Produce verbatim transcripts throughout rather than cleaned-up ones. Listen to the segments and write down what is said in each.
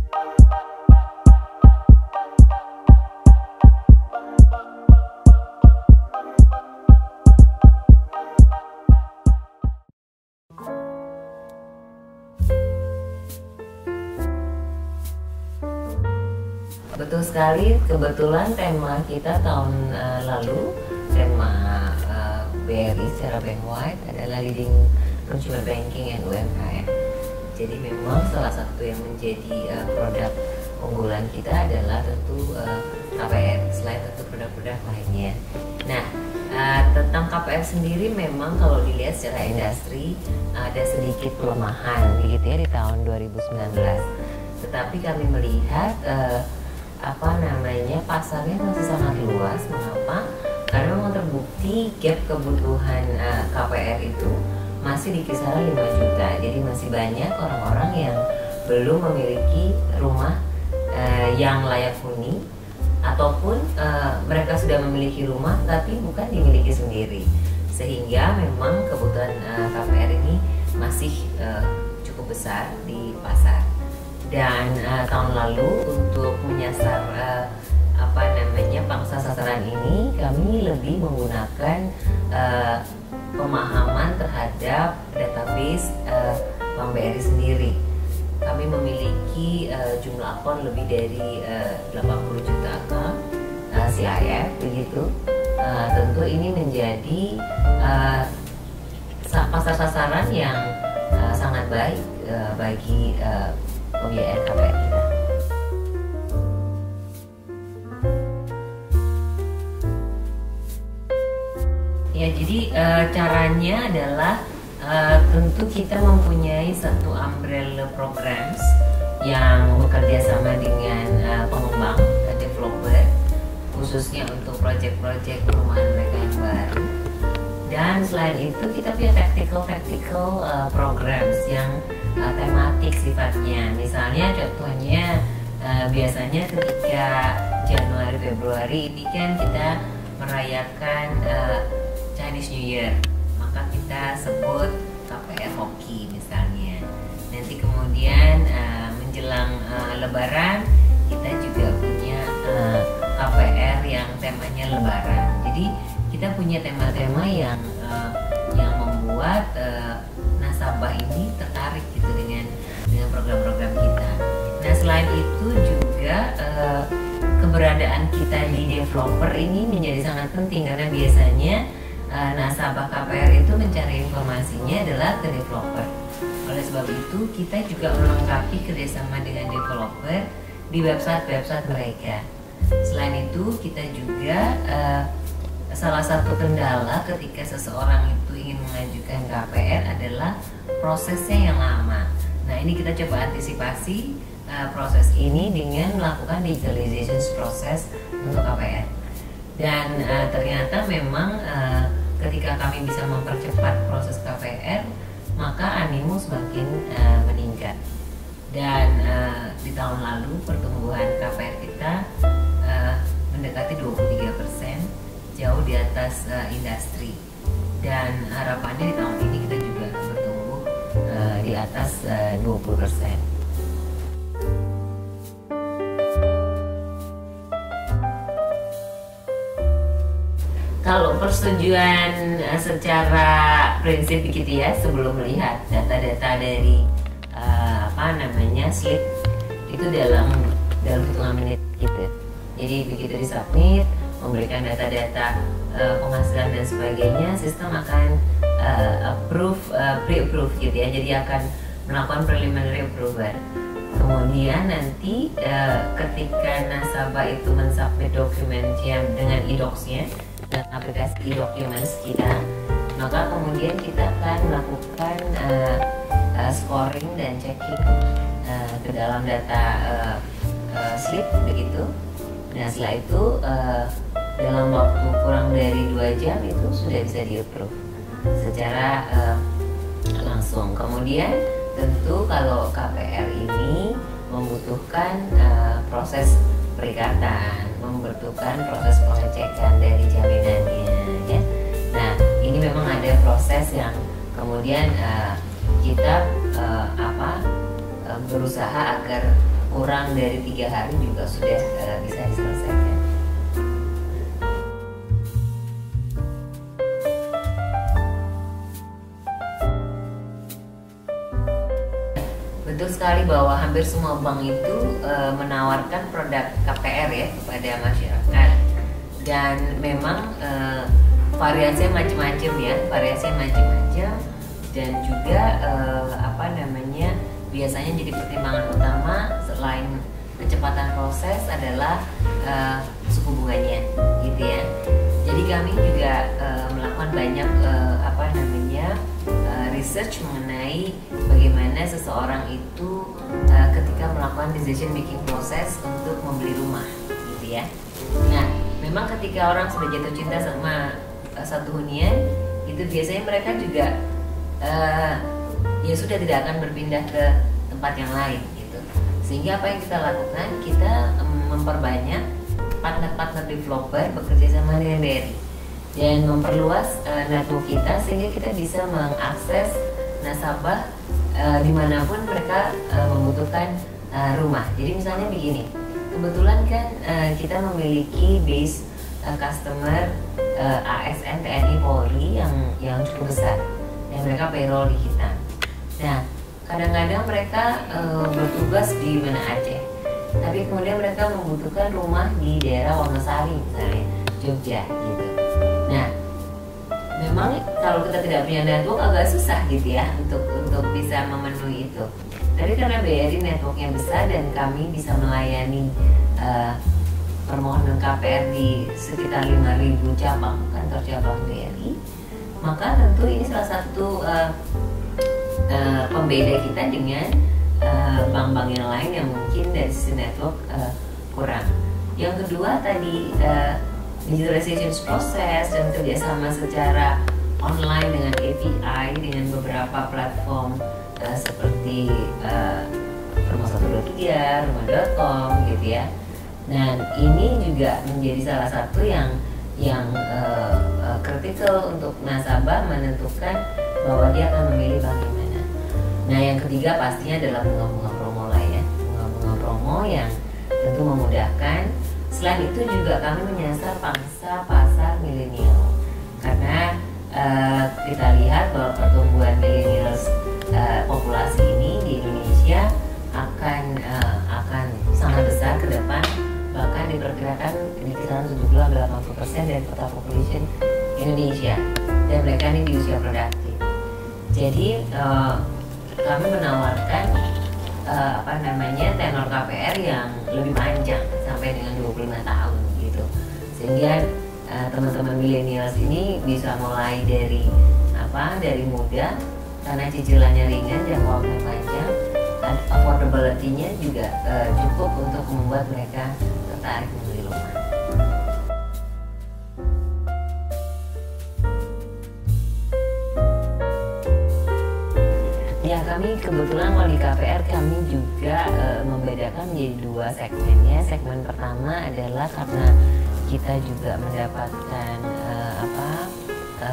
Betul sekali, kebetulan tema kita tahun uh, lalu, tema uh, B R I secara bank-wide adalah Leading Consumer Banking and U M K M. Jadi memang salah satu yang menjadi uh, produk unggulan kita adalah tentu uh, K P R, selain tentu produk-produk lainnya. Nah, uh, tentang K P R sendiri memang kalau dilihat secara industri ada sedikit pelemahan begitu ya di tahun dua ribu sembilan belas. Tetapi kami melihat uh, apa namanya pasarnya masih sangat luas. Mengapa? Karena memang terbukti gap kebutuhan uh, K P R itu masih di kisaran lima juta. Jadi masih banyak orang-orang yang belum memiliki rumah uh, yang layak huni, ataupun uh, mereka sudah memiliki rumah tapi bukan dimiliki sendiri, sehingga memang kebutuhan uh, K P R ini masih uh, cukup besar di pasar. Dan uh, tahun lalu untuk menyasar uh, apa namanya pangsa sasaran ini, kami lebih menggunakan uh, pemahaman terhadap database uh, Bank B R I sendiri. Kami memiliki uh, jumlah akun lebih dari uh, delapan puluh juta akun uh, C I F begitu. Uh, tentu ini menjadi uh, pasar sasaran yang uh, sangat baik uh, bagi uh, pembiayaan K P R kita. Ya, jadi e, caranya adalah e, tentu kita mempunyai satu umbrella programs yang bekerja sama dengan e, pengembang e, developer, khususnya untuk proyek-proyek perumahan mereka yang baru. Dan selain itu kita punya tactical-tactical uh, programs yang uh, tematik sifatnya. Misalnya contohnya uh, biasanya ketika Januari Februari ini kan kita merayakan uh, Chinese New Year, maka kita sebut K P R Hoki misalnya. Nanti kemudian uh, menjelang uh, Lebaran kita juga punya uh, K P R yang temanya Lebaran. Jadi kita punya tema-tema yang uh, yang membuat uh, nasabah ini tertarik gitu dengan dengan program-program kita. Nah, selain itu juga uh, keberadaan kita di developer ini menjadi sangat penting, karena biasanya uh, nasabah K P R itu mencari informasinya adalah ke developer. Oleh sebab itu kita juga melengkapi kerjasama dengan developer di website-website mereka. Selain itu kita juga uh, salah satu kendala ketika seseorang itu ingin mengajukan K P R adalah prosesnya yang lama. Nah, ini kita coba antisipasi uh, proses ini dengan melakukan digitalization proses untuk K P R. Dan uh, ternyata memang uh, ketika kami bisa mempercepat proses K P R, maka animo semakin uh, meningkat. Dan uh, di tahun lalu pertumbuhan K P R kita uh, mendekati dua puluh tiga persen, jauh di atas uh, industri, dan harapannya di tahun ini kita juga bertumbuh uh, di atas uh, dua puluh persen. Kalau persetujuan uh, secara prinsip begitu ya, sebelum melihat data-data dari uh, apa namanya slip itu dalam dalam hitungan menit gitu. Jadi begitu disubmit, memberikan data-data uh, penghasilan dan sebagainya, sistem akan uh, approve, uh, pre-approve gitu ya. Jadi akan melakukan preliminary approval. Kemudian nanti uh, ketika nasabah itu mensubmit dokumennya dengan e-docs-nya dan aplikasi e-documents kita, maka kemudian kita akan melakukan uh, uh, scoring dan checking uh, ke dalam data uh, uh, slip begitu. Nah, setelah itu uh, dalam waktu kurang dari dua jam itu sudah bisa di-approve secara uh, langsung. Kemudian tentu kalau K P R ini membutuhkan uh, proses perikatan, membutuhkan proses pengecekan dari jaminannya ya. Nah, ini memang ada proses yang kemudian uh, kita uh, apa uh, berusaha agar kurang dari tiga hari juga sudah uh, bisa diselesaikan. Betul sekali bahwa hampir semua bank itu uh, menawarkan produk K P R ya kepada masyarakat, dan memang uh, variasinya macam-macam ya, variasinya macam-macam, dan juga uh, apa namanya biasanya jadi pertimbangan utama selain kecepatan proses adalah uh, suku bunganya, gitu ya. Jadi kami juga uh, melakukan banyak uh, apa namanya uh, research mengenai bagaimana seseorang itu uh, ketika melakukan decision making proses untuk membeli rumah, gitu ya. Nah, memang ketika orang sudah jatuh cinta sama uh, satu hunian, itu biasanya mereka juga uh, ya sudah tidak akan berpindah ke tempat yang lain, gitu. Sehingga apa yang kita lakukan, kita um, memperbanyak partner-partner developer bekerja sama dengan B R I dan memperluas uh, network kita sehingga kita bisa mengakses nasabah uh, dimanapun mereka uh, membutuhkan uh, rumah. Jadi misalnya begini, kebetulan kan uh, kita memiliki base uh, customer uh, A S N, T N I, Polri yang yang cukup besar dan mereka payroll di kita. Nah, kadang-kadang mereka uh, bertugas di mana Aceh, tapi kemudian mereka membutuhkan rumah di daerah Wonosari misalnya, Jogja gitu. Nah, memang kalau kita tidak punya network agak susah gitu ya untuk untuk bisa memenuhi itu. Tapi karena B R I networknya besar dan kami bisa melayani uh, permohonan K P R di sekitar lima ribu cabang, kantor cabang B R I, maka tentu ini salah satu uh, uh, pembeda kita dengan bank-bank uh, yang lain yang mungkin dari sisi network uh, kurang. Yang kedua tadi uh, digitalization proses dan kerjasama secara online dengan A P I dengan beberapa platform uh, seperti uh, rumah satu dua tiga, rumah dot com gitu ya. Dan ini juga menjadi salah satu yang yang uh, uh, kritikal untuk nasabah menentukan bahwa dia akan memilih bank yang mana. Nah, yang ketiga pastinya adalah bunga-bunga promo lah ya, bunga-bunga promo yang tentu memudahkan. Selain itu juga kami menyasar pangsa pasar milenial karena uh, kita lihat bahwa pertumbuhan milenial uh, populasi ini di Indonesia akan uh, akan sangat besar ke depan, bahkan diperkirakan di kisaran tujuh puluh sampai delapan puluh persen dari total population Indonesia, dan mereka ini di usia produktif. Jadi uh, kami menawarkan uh, apa namanya tenor K P R yang lebih panjang sampai dengan dua puluh lima tahun gitu, sehingga uh, teman-teman millennials ini bisa mulai dari apa dari muda karena cicilannya ringan, jangka waktunya panjang, dan affordability-nya juga uh, cukup untuk membuat mereka tertarik membeli rumah. Ya, kami kebetulan kalau di K P R kami juga e, membedakan menjadi dua segmen ya. Segmen pertama adalah karena kita juga mendapatkan e, apa e,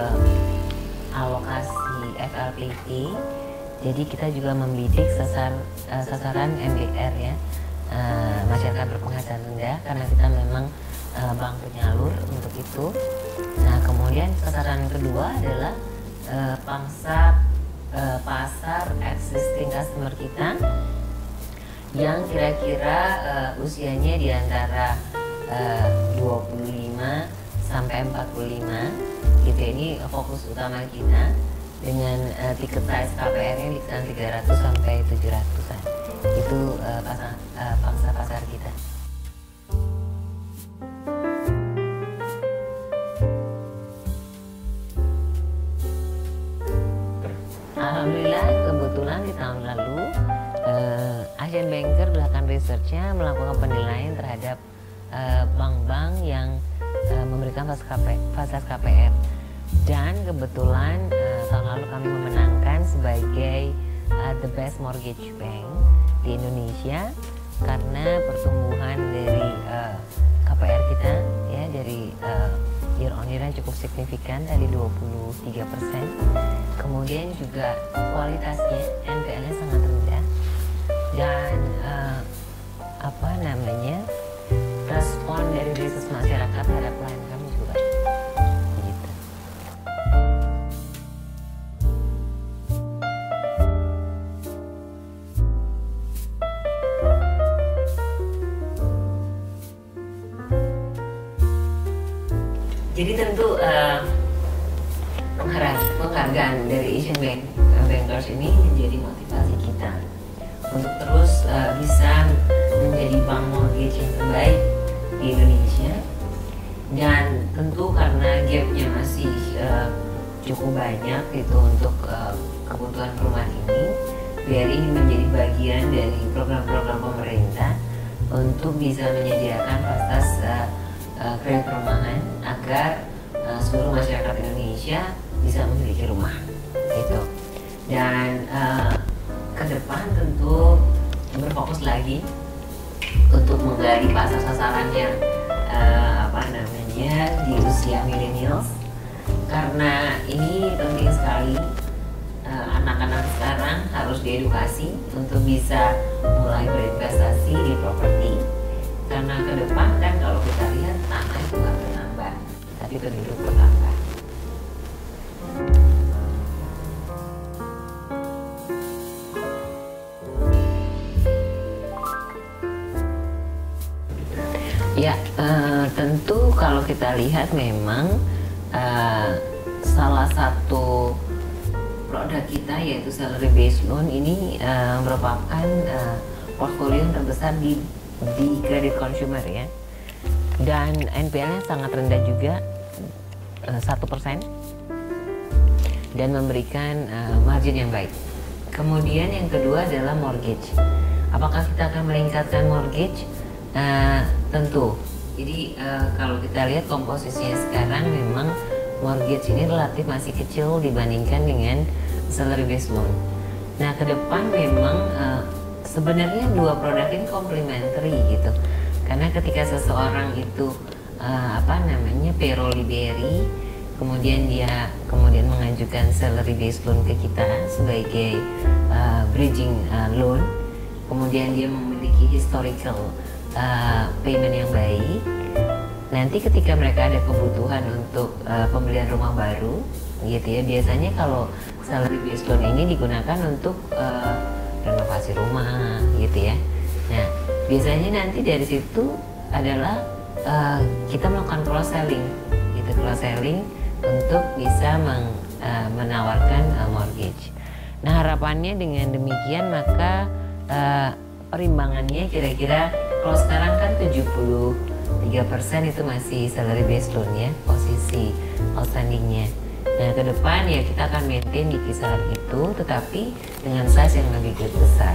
alokasi F L P T. Jadi kita juga membidik sasar, e, sasaran M B R ya, e, masyarakat berpenghasilan rendah, karena kita memang e, bank penyalur untuk itu. Nah, kemudian sasaran kedua adalah e, pangsa Uh, pasar existing customer kita yang kira-kira uh, usianya di antara uh, dua puluh lima sampai empat puluh lima gitu. Ini fokus utama kita dengan uh, tiket size K P R-nya di kisaran tiga ratus sampai tujuh ratusan. Itu uh, pasar, uh, pangsa pasar kita. Alhamdulillah, kebetulan di tahun lalu uh, Asian Banker melakukan researchnya, melakukan penilaian terhadap bank-bank uh, yang uh, memberikan fasilitas K P R, dan kebetulan uh, tahun lalu kami memenangkan sebagai uh, the best mortgage bank di Indonesia karena pertumbuhan dari uh, K P R kita ya dari uh, year on year yang cukup signifikan, dari dua puluh tiga persen. Kemudian juga kualitasnya, N P L-nya sangat rendah, dan uh, apa namanya respon dari research masyarakat terhadap pelayanan kami juga gitu. Jadi tentu uh, penghargaan dari Asian Bank uh, Bankers ini menjadi motivasi kita untuk terus uh, bisa menjadi bank mortgage yang terbaik di Indonesia. Dan tentu karena gapnya masih uh, cukup banyak itu untuk uh, kebutuhan perumahan ini, B R I ingin menjadi bagian dari program-program pemerintah untuk bisa menyediakan fasilitas uh, uh, kredit perumahan agar uh, seluruh masyarakat Indonesia bisa memiliki rumah gitu. Dan uh, ke depan tentu berfokus lagi untuk menggali pasar sasaran yang uh, apa namanya di usia millennials, karena ini penting sekali. uh, anak-anak sekarang harus diedukasi untuk bisa mulai berinvestasi di properti, karena ke depan kan kalau kita lihat tanah itu nggak bertambah tapi penduduk bertambah. Ya, uh, tentu kalau kita lihat memang uh, salah satu produk kita yaitu salary based loan ini uh, merupakan uh, portfolio yang terbesar di di kredit consumer ya, dan N P L-nya sangat rendah juga, satu persen, dan memberikan uh, margin yang baik. Kemudian yang kedua adalah mortgage. Apakah kita akan meningkatkan mortgage? Uh, tentu. Jadi uh, kalau kita lihat komposisinya sekarang memang mortgage ini relatif masih kecil dibandingkan dengan salary based loan. Nah, ke depan memang uh, sebenarnya dua produk ini complementary gitu. Karena ketika seseorang itu uh, apa namanya payroll di B R I, kemudian dia kemudian mengajukan salary based loan ke kita sebagai uh, bridging uh, loan, kemudian dia memiliki historical Uh, payment yang baik. Nanti ketika mereka ada kebutuhan untuk uh, pembelian rumah baru, gitu ya, biasanya kalau salary based loan ini digunakan untuk uh, renovasi rumah, gitu ya. Nah, biasanya nanti dari situ adalah uh, kita melakukan cross selling, gitu, cross selling untuk bisa meng, uh, menawarkan uh, mortgage. Nah, harapannya dengan demikian maka uh, perimbangannya kira-kira kalau sekarang kan tujuh puluh tiga persen itu masih salary based loan ya, posisi outstandingnya. Nah, ke depan ya kita akan maintain di kisaran itu, tetapi dengan size yang lebih besar.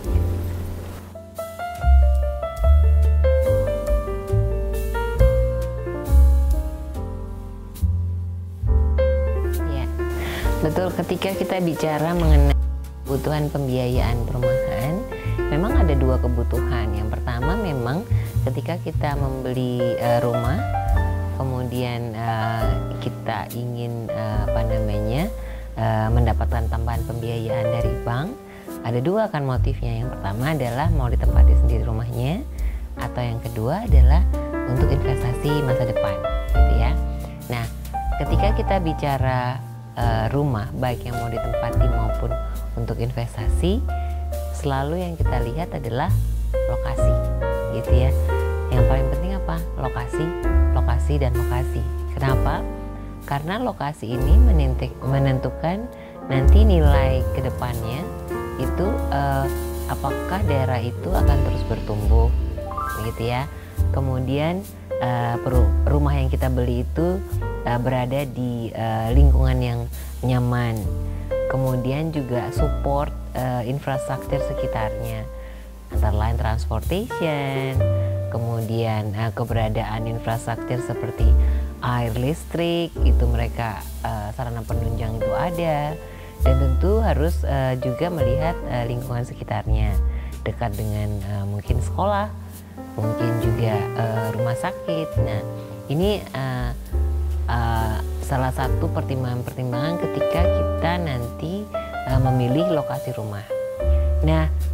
Ya, betul. Ketika kita bicara mengenai kebutuhan pembiayaan perumahan, memang ada dua kebutuhan. Yang pertama memang ketika kita membeli uh, rumah, kemudian uh, kita ingin uh, apa namanya uh, mendapatkan tambahan pembiayaan dari bank, ada dua kan motifnya. Yang pertama adalah mau ditempati sendiri rumahnya, atau yang kedua adalah untuk investasi masa depan, gitu ya. Nah, ketika kita bicara uh, rumah baik yang mau ditempati maupun untuk investasi, selalu yang kita lihat adalah lokasi, gitu ya. Yang paling penting apa? Lokasi, lokasi dan lokasi. Kenapa? Karena lokasi ini menentukan nanti nilai kedepannya itu eh, apakah daerah itu akan terus bertumbuh, gitu ya. Kemudian eh, rumah yang kita beli itu eh, berada di eh, lingkungan yang nyaman. Kemudian juga support uh, infrastruktur sekitarnya, antara lain transportation, kemudian uh, keberadaan infrastruktur seperti air, listrik, itu mereka uh, sarana penunjang itu ada, dan tentu harus uh, juga melihat uh, lingkungan sekitarnya, dekat dengan uh, mungkin sekolah, mungkin juga uh, rumah sakit. Nah, ini uh, uh, salah satu pertimbangan-pertimbangan ketika kita nanti uh, memilih lokasi rumah. Nah,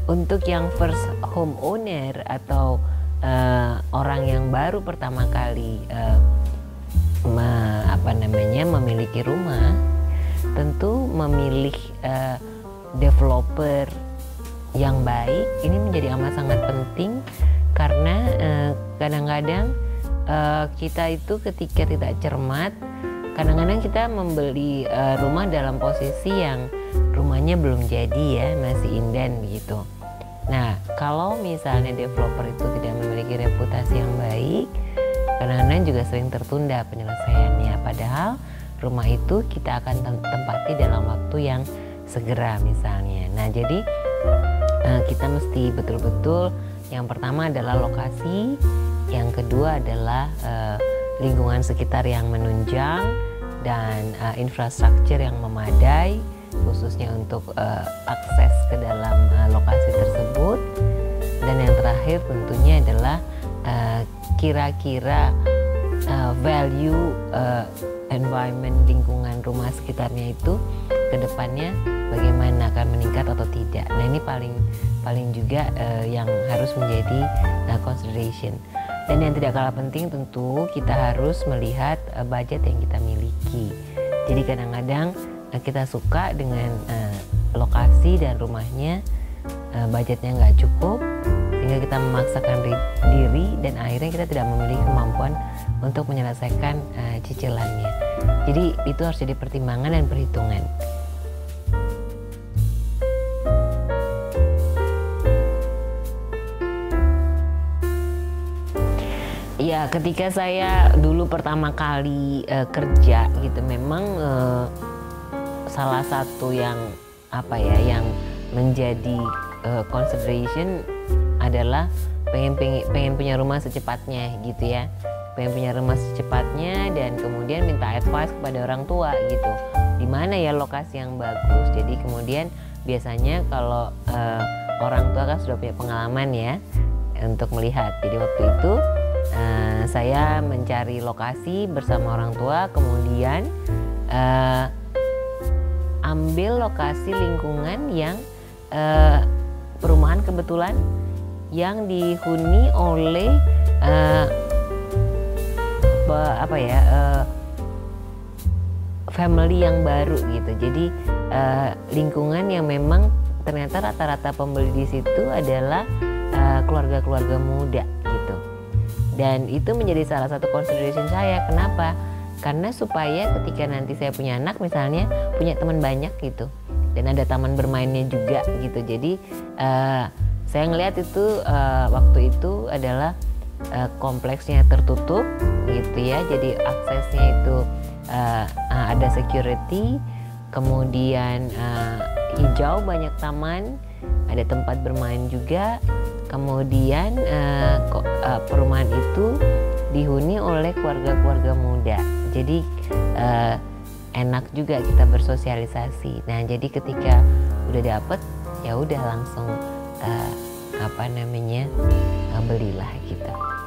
untuk yang first homeowner atau uh, orang yang baru pertama kali uh, me, apa namanya memiliki rumah, tentu memilih uh, developer yang baik ini menjadi amat sangat penting, karena uh, kadang-kadang uh, kita itu ketika tidak cermat, kadang-kadang kita membeli uh, rumah dalam posisi yang rumahnya belum jadi ya, masih inden begitu. Nah, kalau misalnya developer itu tidak memiliki reputasi yang baik, kadang-kadang juga sering tertunda penyelesaiannya. Padahal rumah itu kita akan tempati dalam waktu yang segera misalnya. Nah, jadi uh, kita mesti betul-betul, yang pertama adalah lokasi, yang kedua adalah uh, lingkungan sekitar yang menunjang, dan uh, infrastruktur yang memadai, khususnya untuk uh, akses ke dalam uh, lokasi tersebut. Dan yang terakhir tentunya adalah uh, kira-kira uh, value uh, environment lingkungan rumah sekitarnya itu ke depannya bagaimana, akan meningkat atau tidak. Nah, ini paling paling juga uh, yang harus menjadi uh, consideration. Dan yang tidak kalah penting tentu kita harus melihat uh, budget yang kita miliki. Jadi kadang-kadang uh, kita suka dengan uh, lokasi dan rumahnya, uh, budgetnya nggak cukup, sehingga kita memaksakan diri dan akhirnya kita tidak memiliki kemampuan untuk menyelesaikan uh, cicilannya. Jadi itu harus jadi pertimbangan dan perhitungan. Ya, ketika saya dulu pertama kali uh, kerja gitu, memang uh, salah satu yang apa ya yang menjadi uh, consideration adalah pengen, pengen pengen punya rumah secepatnya gitu ya, pengen punya rumah secepatnya, dan kemudian minta advice kepada orang tua gitu, di mana ya lokasi yang bagus. Jadi kemudian biasanya kalau uh, orang tua kan sudah punya pengalaman ya untuk melihat. Jadi waktu itu Uh, saya mencari lokasi bersama orang tua, kemudian uh, ambil lokasi lingkungan yang uh, perumahan kebetulan yang dihuni oleh uh, be, apa ya uh, family yang baru gitu. Jadi uh, lingkungan yang memang ternyata rata-rata pembeli di situ adalah uh, keluarga-keluarga muda gitu. Dan itu menjadi salah satu consideration saya. Kenapa? Karena supaya ketika nanti saya punya anak misalnya, punya teman banyak gitu, dan ada taman bermainnya juga gitu. Jadi uh, saya ngelihat itu uh, waktu itu adalah uh, kompleksnya tertutup gitu ya. Jadi aksesnya itu uh, uh, ada security, kemudian uh, hijau, banyak taman, ada tempat bermain juga. Kemudian uh, uh, perumahan itu dihuni oleh keluarga-keluarga muda. Jadi uh, enak juga kita bersosialisasi. Nah, jadi ketika udah dapet, ya udah langsung uh, apa namanya uh, belilah gitu.